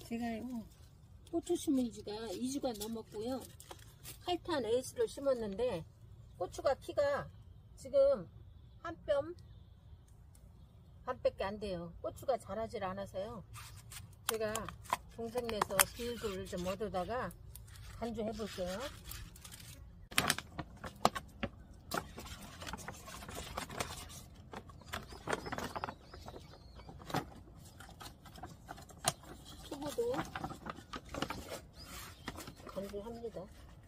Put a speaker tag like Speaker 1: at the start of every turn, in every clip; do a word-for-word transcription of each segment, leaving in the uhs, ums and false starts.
Speaker 1: 제가요 고추 심은 지가 이 주가 넘었고요. 하이탄 에이스를 심었는데 고추가 키가 지금 한 뼘 반밖에 안 돼요. 고추가 자라질 않아서요. 제가 동생네서 비율을 좀 얻어다가 간주해 볼게요. 초보도 간주합니다.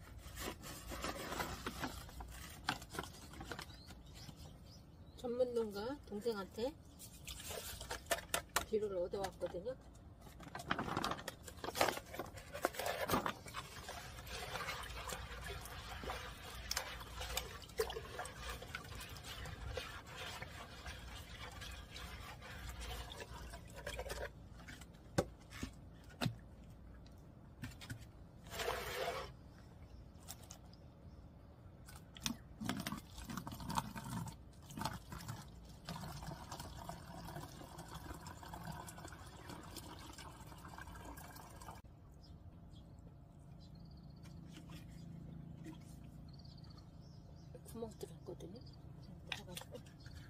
Speaker 1: 전문농가 동생한테 비료를 얻어왔거든요. 구멍 뚫었거든요. 들어가서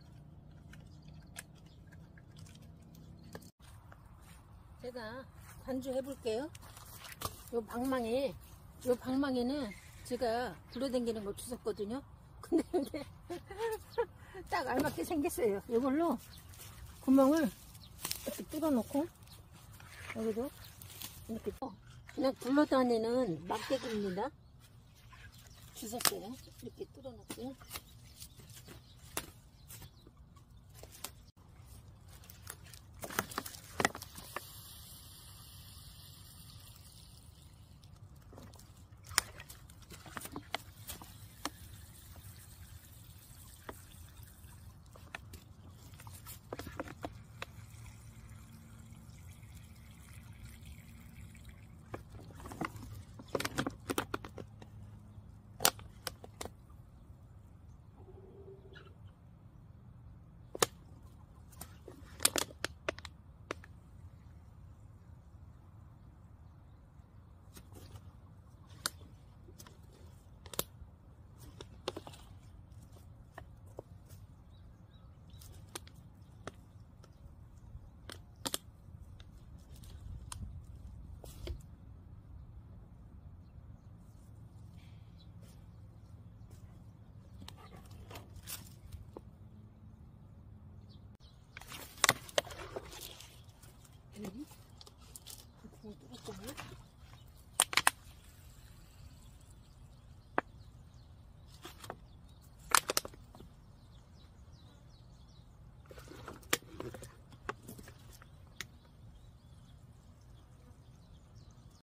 Speaker 1: 제가 간주해 볼게요. 요 방망이, 요 방망이는 제가 굴러다니는 거 주웠거든요. 근데 이게 딱 알맞게 생겼어요. 이걸로 구멍을 이렇게 뚫어 놓고 여기도 이렇게 그냥 굴러다니는 막대기입니다. 주웠어요. 이렇게 뚫어 놓고요.